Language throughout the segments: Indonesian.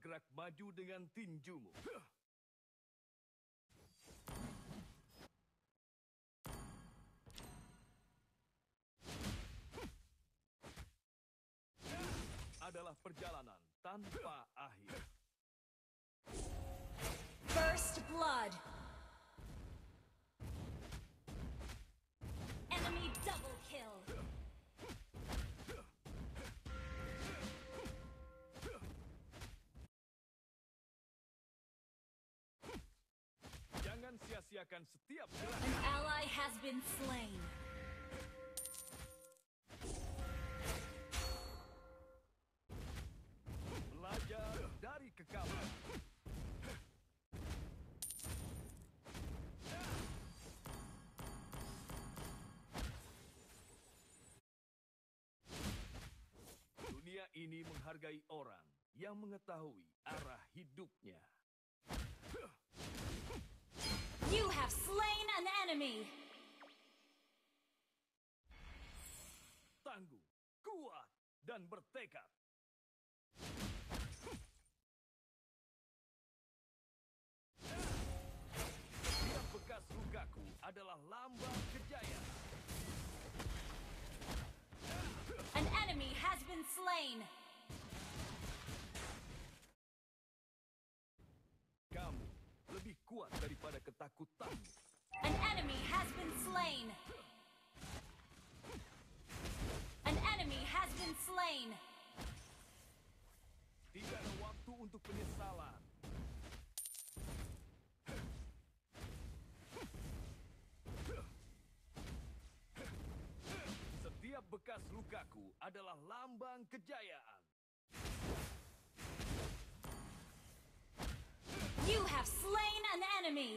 Bergerak maju dengan tinjumu. Adalah perjalanan tanpa akhir. First blood. Enemy double kill. Jangan sia-siakan setiap gerak. An ally has been slain. Belajar dari kekalahan. Dunia ini menghargai orang yang mengetahui arah hidupnya. You have slain an enemy. Tangguh, kuat, dan bertekad. Setiap bekas lukaku adalah lambang kejayaan. An enemy has been slain. Kamu lebih kuat daripada ketakutanmu. An enemy has been slain. An enemy has been slain. Tidak ada waktu untuk penyesalan. Setiap bekas lukaku adalah lambang kejayaan. You have slain an enemy.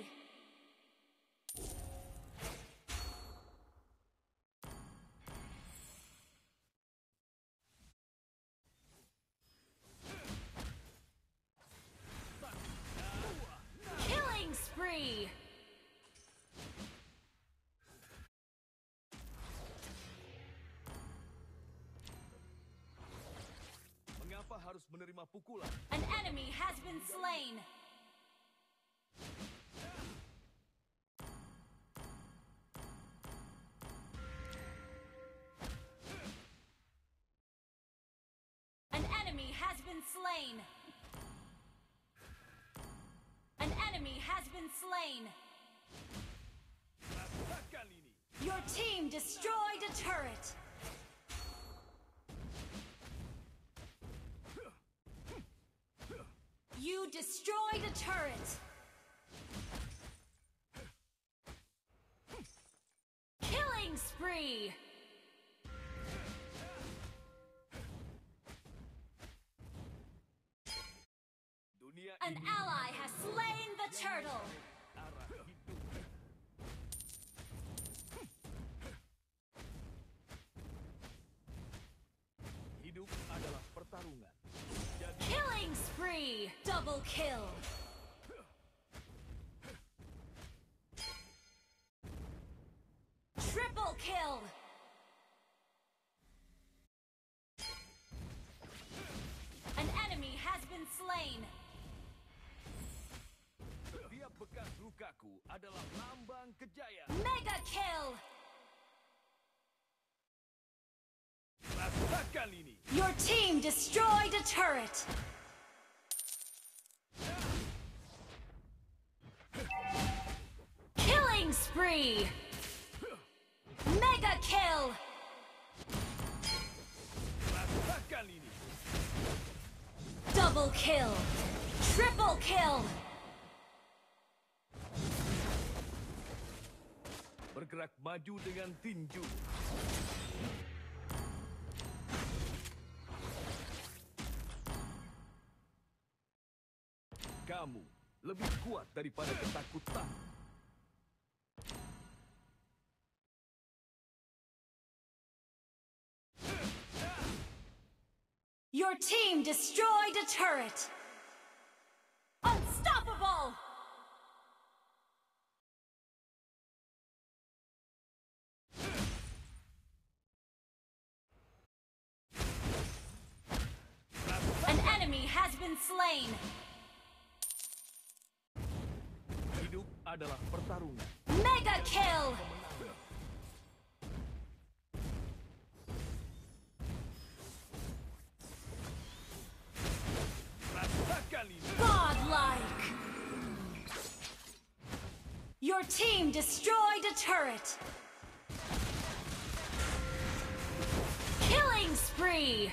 Killing spree. Mengapa harus menerima pukulan? An enemy has been slain. An enemy has been slain. An enemy has been slain. Rasakan ini. Your team destroyed a turret. You destroyed a turret. Killing spree. Dunia An ini ally has slain the turtle. arah hidup. Hidup adalah pertarungan. Jadi Killing spree. Double kill. Triple kill. An enemy has been slain. setiap bekas lukaku adalah lambang kejayaan. Mega kill. Rasakan ini. Your team destroyed a turret. Killing spree. Mega kill. Rasakan ini. Double kill. Triple kill. Bergerak maju dengan tinju. Kamu lebih kuat daripada ketakutan. Your team destroyed a turret. Unstoppable. An enemy has been slain. Hidup adalah pertarungan. Mega kill. Rasakan ini. Godlike. Your team destroyed a turret. Killing spree.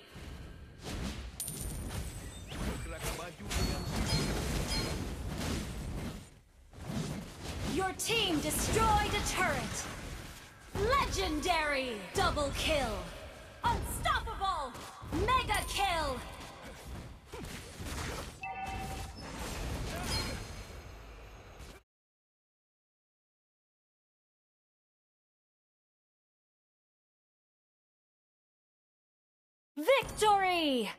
Bergerak maju dengan Your team destroyed a turret. Legendary. Double kill. Unstoppable. Mega kill. Victory!